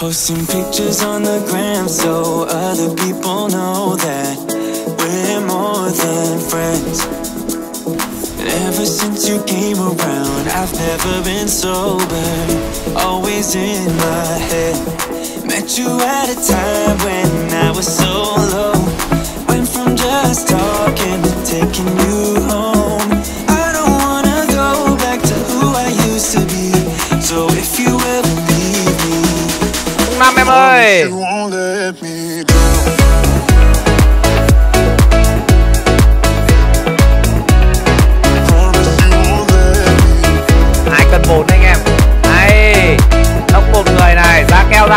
Posting pictures on the gram so other people know that we're more than friends. And ever since you came around, I've never been sober, always in my head. Met you at a time when I was so low, went from just talking to taking you home. I don't wanna go back to who I used to be, so if you ever leave me, Nam em ơi. you won't let me down. 2 cân 4 anh em. Đây, tốc một người này, ra keo.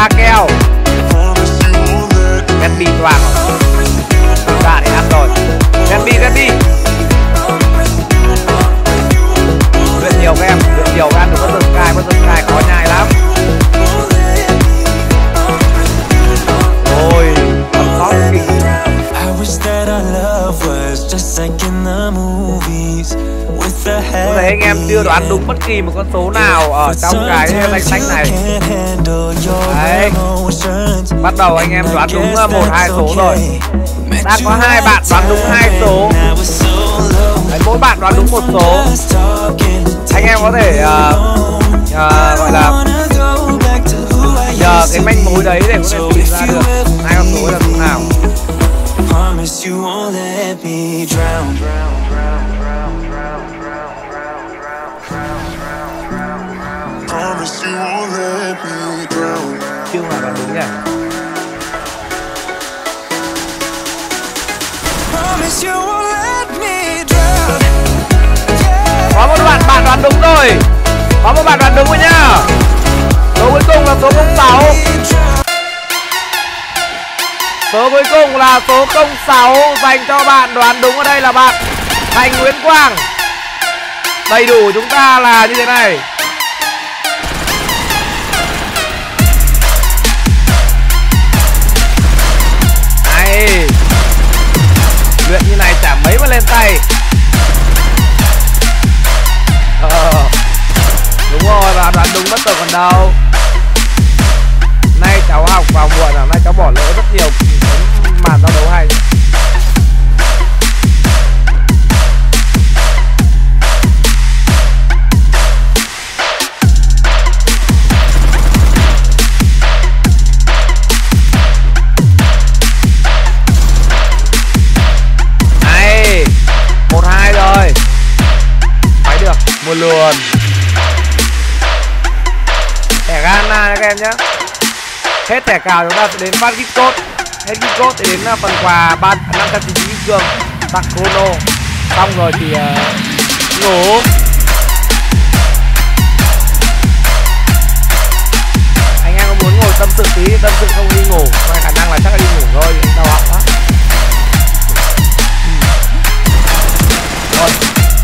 Ghét bị toàn rồi. Dạ để ăn rồi. Ghét đi. Luyện nhiều các em, luyện nhiều ăn được bất tử cài khó nhai lắm. Ôi, còn sót kinh. Tôi thấy anh em chưa đoán đúng bất kỳ một con số nào ở trong cái danh sách này. Đấy. Bắt đầu anh em đoán đúng 1-2 số rồi. Đã có 2 bạn đoán đúng 2 số. Đấy, mỗi bạn đoán đúng 1 số. Anh em có thể gọi là nhờ cái manh mối đấy để có thể tìm ra được 2 con số là số nào. Chưa mà đoán đúng nhỉ? Có một bạn đoán đúng rồi. Có một bạn đoán đúng rồi nhá. Số cuối cùng là số 06. Số cuối cùng là số 06 dành cho bạn đoán đúng ở đây là bạn Thành Nguyễn Quang. Đầy đủ chúng ta là như thế này. Này, luyện như này chả mấy mà lên tay. Đúng rồi, bạn đoán đúng mất tờ còn đâu. Nay cháu học vào muộn à, nay cháu bỏ lỡ rất nhiều màn giao đấu hay. Này, 1-2 rồi. Phải được, một luồn. Thẻ Ghana các em nhé. Hết thẻ cào chúng ta sẽ đến phát gift code. Hết gift code thì đến phần quà 599 kim cương tặng Chrono. Xong rồi thì ngủ. Anh em có muốn ngồi tâm sự tí, tâm sự không đi ngủ, mà khả năng là chắc là đi ngủ thôi, đau họng đó. Rồi,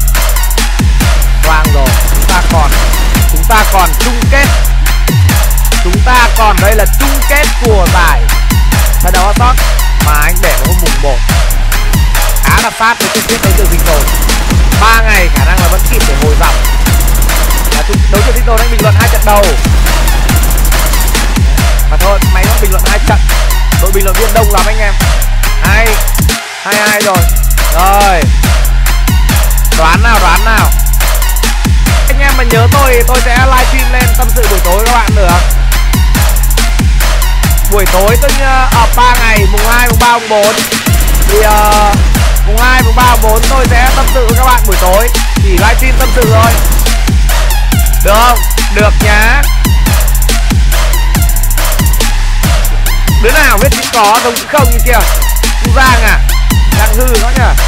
quang rồi, chúng ta còn chung kết. Chúng ta còn đây là chung kết của giải trận đấu top mà anh để vào hôm mùng 1. Khá là sát với chung kết đấu trường sinh tồn. 3 ngày khả năng là vẫn kịp để hồi dòng. Đấu trường sinh tồn anh bình luận 2 trận đầu. Mà thôi, máy nó bình luận 2 trận. Đội bình luận viên đông lắm anh em. 2-2 rồi. Rồi. Đoán nào. Anh em mà nhớ tôi sẽ livestream lên tâm sự buổi tối các bạn nữa. Buổi tối tôi ở 3 ngày mùng 2, mùng 3, mùng 4 thì mùng 2, mùng 3, mùng 4 tôi sẽ tâm sự với các bạn buổi tối. Chỉ livestream tâm sự thôi. Được không? Được nhá. Đứa nào biết chữ có giống chữ không như kia? Chú Giang à? Giang hư nó nhỉ?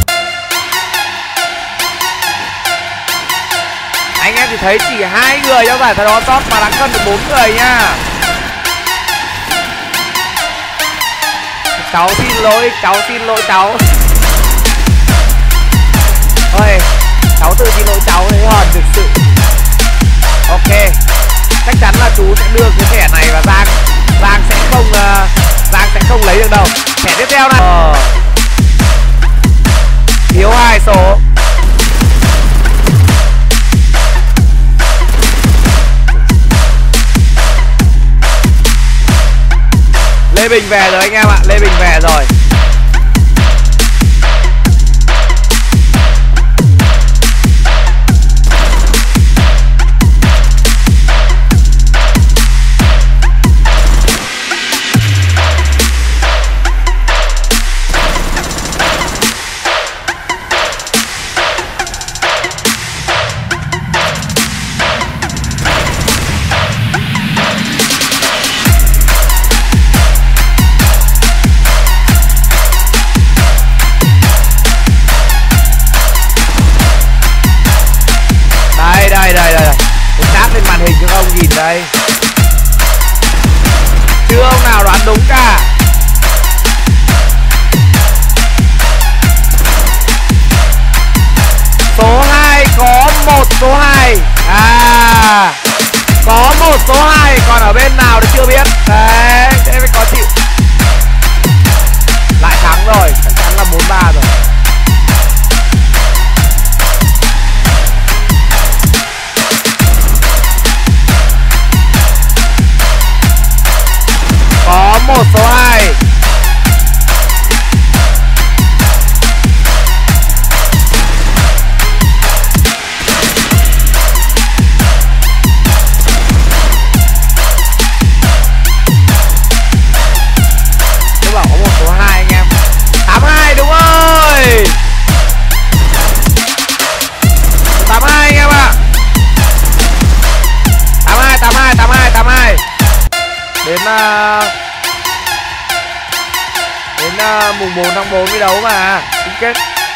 Anh em thì thấy chỉ 2 người trong giải đấu top mà đáng cân được 4 người nha. Cháu xin lỗi cháu. Ôi, cháu tự xin lỗi cháu thấy hờn thực sự. Ok, chắc chắn là chú sẽ đưa cái thẻ này và Giang sẽ không lấy được đâu. Thẻ tiếp theo này. Thiếu 2 số. Bình về rồi anh em ạ, Lê Bình về rồi. Đây. Tôi sát lên màn hình cho các ông nhìn đây. Chưa ông nào đoán đúng cả. Số 2 có một số 2. À, có một số 2, còn ở bên nào thì chưa biết. Đấy, thế mới có chịu. Lại thắng rồi, chắc chắn là 4-3 rồi. Có một số 2. Tôi bảo có một số 2 anh em. 82 đúng rồi. 82 anh em ạ. 82. Đến mùng 4 tháng 4 mới đấu mà chung kết.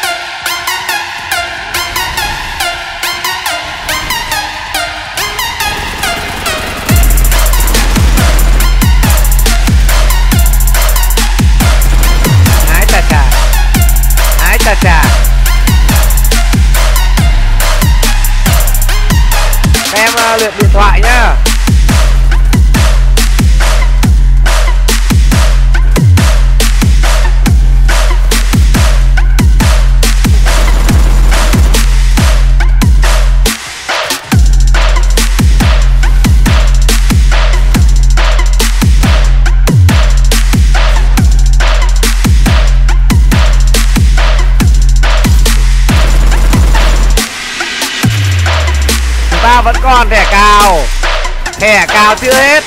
Hái chà chà. Các em luyện điện thoại nhá. Ta vẫn còn thẻ cào chưa hết.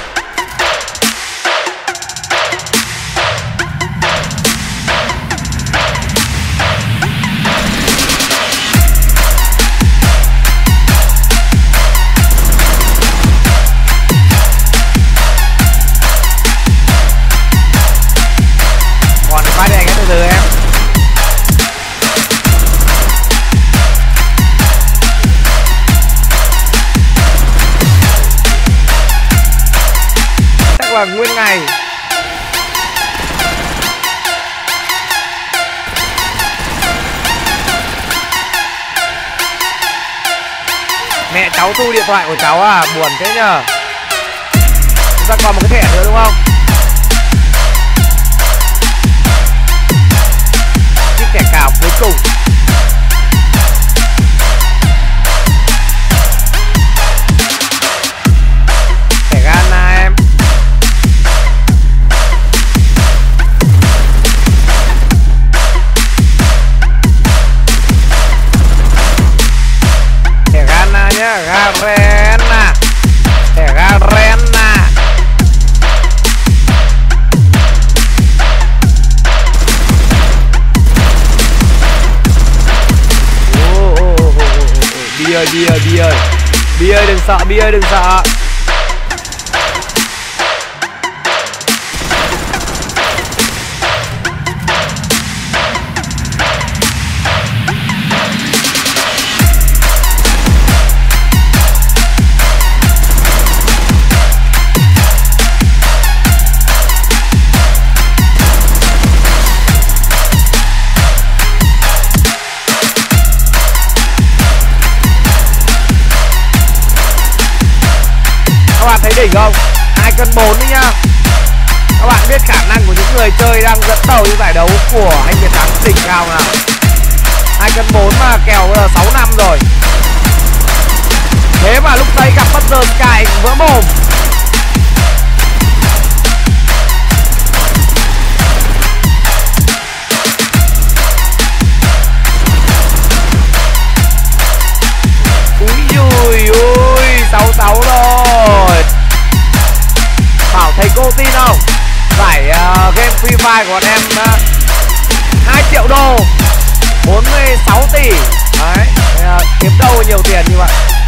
Còn phải để cái từ em. Là nguyên ngày. Mẹ cháu thu điện thoại của cháu à, buồn thế nhờ. Chúng ta còn một cái thẻ nữa đúng không? Chiếc thẻ cào cuối cùng. Thẻ Ghana em. Garena. Thẻ Garena. Bia ơi đừng sợ, Bia ơi đừng sợ. Thấy đỉnh không? 2 cân 4 đấy nhá. Các bạn biết khả năng của những người chơi đang dẫn đầu trong giải đấu của anh Việt Thắng đỉnh cao nào. 2 cân 4 mà kèo 6 năm rồi. Thế mà lúc đấy gặp Buster Sky vỡ mồm. đô tin không? Giải game Free Fire của bọn em 2 triệu đô, 46 tỷ. Đấy, kiếm đâu nhiều tiền như vậy.